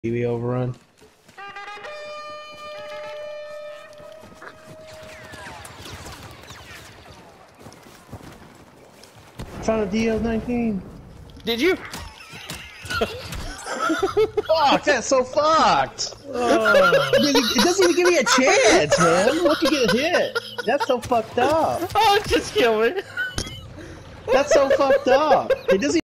TV overrun. Found a DL-19. Did you? Fuck, that's so fucked. It doesn't even give me a chance, man. What could get hit? That's so fucked up. Oh, just kill me. That's so fucked up. It doesn't